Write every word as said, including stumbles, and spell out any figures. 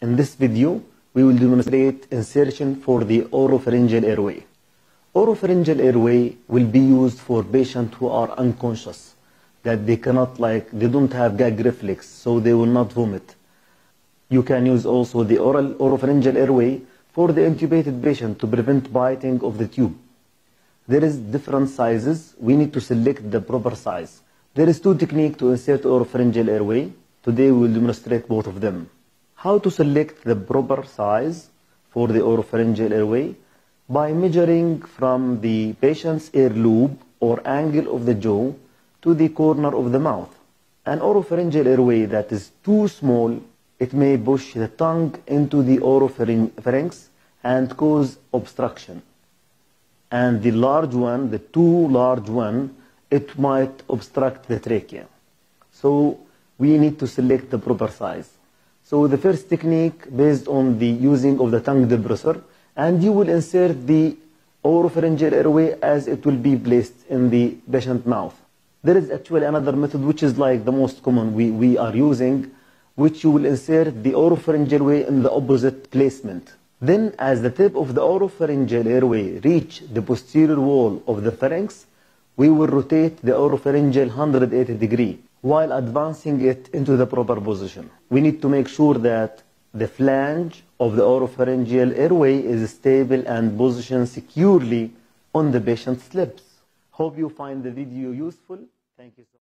In this video, we will demonstrate insertion for the oropharyngeal airway. Oropharyngeal airway will be used for patients who are unconscious, that they cannot like, they don't have gag reflex, so they will not vomit. You can use also the oral oropharyngeal airway for the intubated patient to prevent biting of the tube. There is different sizes. We need to select the proper size. There is two techniques to insert oropharyngeal airway. Today we will demonstrate both of them. How to select the proper size for the oropharyngeal airway? By measuring from the patient's ear lobe or angle of the jaw to the corner of the mouth. An oropharyngeal airway that is too small, it may push the tongue into the oropharynx and cause obstruction. And the large one, the too large one, it might obstruct the trachea. So we need to select the proper size. So the first technique based on the using of the tongue depressor, and you will insert the oropharyngeal airway as it will be placed in the patient mouth. There is actually another method which is like the most common we, we are using, which you will insert the oropharyngeal airway in the opposite placement. Then as the tip of the oropharyngeal airway reach the posterior wall of the pharynx, we will rotate the oropharyngeal one hundred eighty degree while advancing it into the proper position. We need to make sure that the flange of the oropharyngeal airway is stable and positioned securely on the patient's lips. Hope you find the video useful. Thank you so much.